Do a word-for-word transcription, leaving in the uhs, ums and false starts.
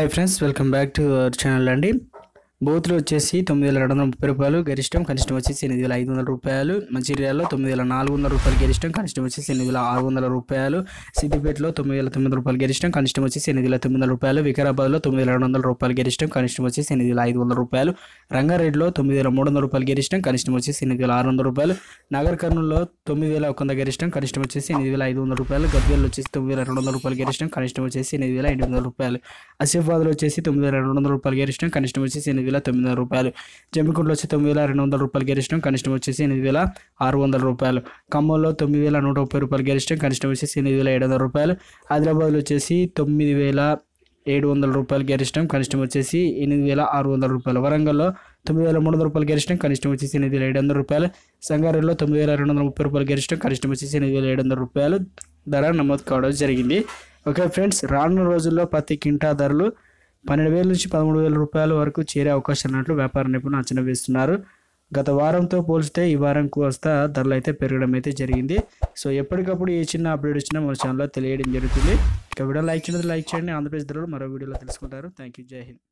Hi friends, welcome back to our channel అండి. బూత్లో వచ్చేసి తొమ్మిది వేల రెండు వందల ముప్పై రూపాయలు గరిష్టం, కనిష్టం వచ్చేసి ఎనిమిది వేల ఐదు వందల రూపాయలు. మంచిర్యాలలో తొమ్మిది వేల నాలుగు వందల రూపాయలు గరిష్టం, కనిష్టం వచ్చేసి ఎనిమిది వేల ఆరు వందల రూపాయలు. సిద్దిపేటలో తొమ్మిది వేల తొమ్మిది వందల రూపాయలు గరిష్టం, కనిష్టం వచ్చేసి ఎనిమిది వేల తొమ్మిది వందల రూపాయలు. వికారాబాద్లో తొమ్మిది వేల రెండు వందల రూపాయలు గరిష్టం, కనిష్టం వచ్చేసి ఎనిమిది వేల ఐదు వందల రూపాయలు. రంగారెడ్డిలో తొమ్మిది వేల మూడు వందల రూపాయలు గరిష్టం, కనిష్టం వచ్చేసి ఎనిమిది వేల ఆరు వందల రూపాయలు. నగర్ కర్నూలులో తొమ్మిది వేల ఒక వంద గరిష్టం, కనిష్టం వచ్చేసి ఎనిమిది వేల ఐదు వందల రూపాయలు. గద్వేల్లో వచ్చేసి తొమ్మిది వేల రెండు వందల రూపాయలు గరిష్టం, కనిష్టం వచ్చేసి ఎనిమిది వేల ఎనిమిది వందల రూపాయలు. ఆసిఫాబాద్లో వచ్చేసి తొమ్మిది వేల రెండు వందల రూపాయలు గరిష్టం, కనిష్టం వచ్చేసి ఎనిమిది వేల తొమ్మిది వందల రూపాయలు. జమ్మికుంటలో వచ్చి తొమ్మిది వేల రెండు వందల రూపాయలు గరిష్టం, కనిష్టం వచ్చేసి ఎనిమిది వేల ఆరు వందల రూపాయలు. ఖమ్మంలో తొమ్మిది వేల నూట ముప్పై రూపాయలు గరిష్టం, కనిష్టం వచ్చేసి ఎనిమిది వేల ఏడు వందల రూపాయలు. ఆదిలాబాద్లో వచ్చేసి తొమ్మిది వేల ఏడు వందల రూపాయలు గరిష్టం, కనిష్టం వచ్చేసి ఎనిమిది వేల ఆరు వందల రూపాయలు. వరంగల్లో తొమ్మిది వేల మూడు వందల రూపాయలు గరిష్టం, కనిష్టం వచ్చేసి ఎనిమిది వేల ఏడు వందల రూపాయలు. సంగారెడ్డిలో తొమ్మిది వేల రెండు వందల ముప్పై రూపాయలు గరిష్టం, కనిష్టం వచ్చేసి ఎనిమిది వేల ఏడు వందల రూపాయలు ధర నమోదు కావడం జరిగింది. ఓకే ఫ్రెండ్స్, రానున్న రోజుల్లో ప్రతి కింటా ధరలు పన్నెండు వేల నుంచి పదమూడు వేల రూపాయల వరకు చేరే అవకాశం ఉన్నట్లు వ్యాపార నిపుణులు అంచనా వేస్తున్నారు. గత వారంతో పోల్చితే ఈ వారం కాస్త ధరలు అయితే పెరగడం అయితే జరిగింది. సో ఎప్పటికప్పుడు ఏ చిన్న అప్డేట్ వచ్చినా మన ఛానల్లో తెలియడం జరుగుతుంది. ఇక వీడియో లైక్ చేయడం లైక్ చేయండి. ఆంధ్రప్రదేశ్ ధరలు మరో వీడియోలో తెలుసుకుంటారు. Thank you. జై హింద్.